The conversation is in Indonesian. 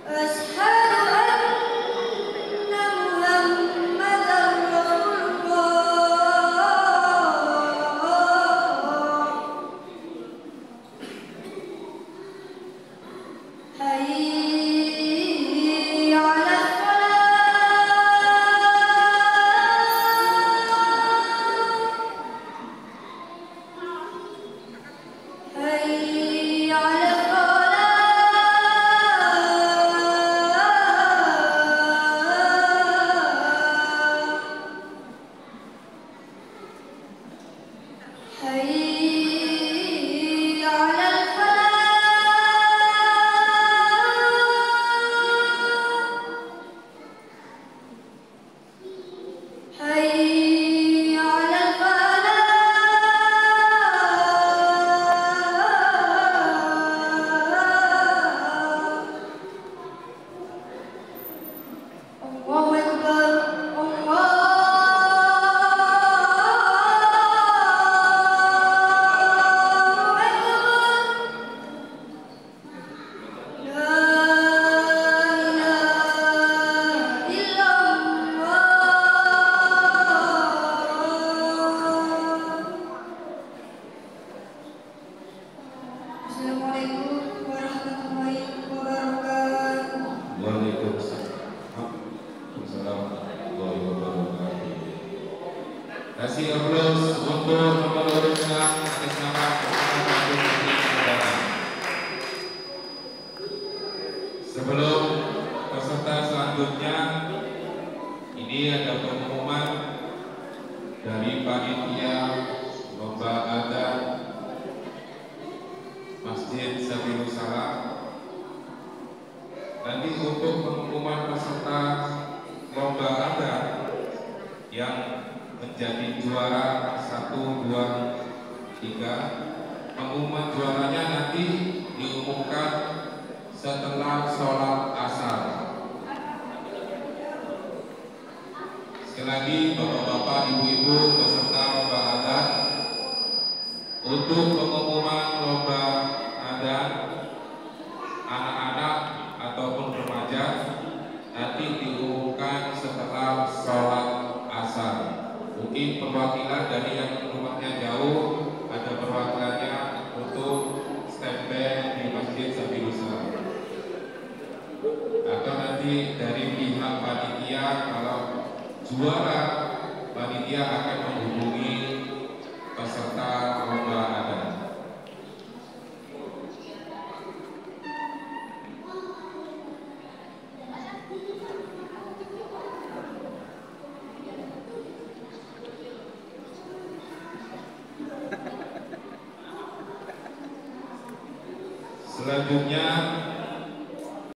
Kasih aplaus untuk nomor urut 6 atas nama Ketua Negara. Sebelum peserta selanjutnya, ini ada pengumuman dari panitia lomba adzan Masjid Sabilus Salam. Nanti untuk pengumuman peserta lomba adzan yang menjadi juara 1, 2, 3, pengumuman juaranya nanti diumumkan setelah sholat asar. Sekali lagi bapak-bapak, ibu-ibu peserta lomba adzan, untuk pengumuman lomba adzan anak-anak ataupun remaja nanti diumumkan setelah sholat asar. Mungkin perwakilan dari yang rumahnya jauh, ada perwakilannya untuk standby di Masjid Sabilus Salam. Atau nanti dari pihak panitia, kalau juara, panitia akan menghubungi peserta lomba adzan. Selanjutnya